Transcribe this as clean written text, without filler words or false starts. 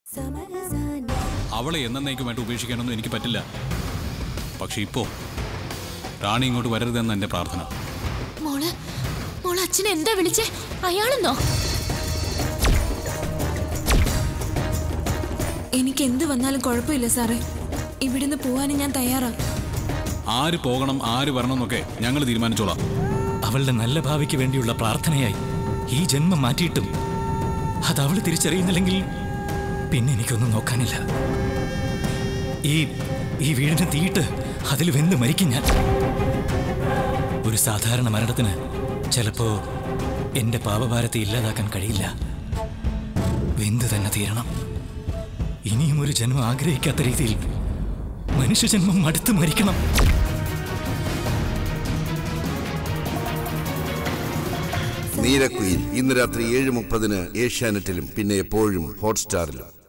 അവളെ എന്നേക്കുമായിട്ട് ഉപേക്ഷിക്കാനൊന്നും എനിക്ക് പറ്റില്ല. പക്ഷെ ഇപ്പോ റാണി ഇങ്ങോട്ട് വരരുതെന്ന് എന്റെ പ്രാർത്ഥന. മോള് അച്ഛനെ എന്താ വിളിച്ചേ? അയാളെന്നോ? എനിക്ക് എന്ത് വന്നാലും കുഴപ്പമില്ല സാറേ. ഇവിടുന്ന് പോവാനും ഞാൻ തയ്യാറാ. ആര് പോകണം ആര് വരണം എന്നൊക്കെ ഞങ്ങൾ തീരുമാനിച്ചോളാം. അവളുടെ നല്ല ഭാവിക്ക് വേണ്ടിയുള്ള പ്രാർത്ഥനയായി ഈ ജന്മം മാറ്റിയിട്ടും അത് അവള് തിരിച്ചറിയുന്നില്ലെങ്കിൽ പിന്നെ എനിക്കൊന്നും നോക്കാനില്ല. ഈ വീടിന് തീയിട്ട് അതിൽ വെന്ത് മരിക്കും ഞാൻ. ഒരു സാധാരണ മരണത്തിന് ചിലപ്പോ എന്റെ പാപഭാരത്തെ ഇല്ലാതാക്കാൻ കഴിയില്ല. വെന്ത് തന്നെ തീരണം. ഇനിയും ഒരു ജന്മം ആഗ്രഹിക്കാത്ത രീതിയിൽ മനുഷ്യജന്മം മടുത്ത് മരിക്കണം. നീരക്കുയിൽ ഇന്ന് രാത്രി 7:30 ഏഷ്യാനെറ്റിലും പിന്നെ എപ്പോഴും ഹോട്ട്സ്റ്റാറിലും.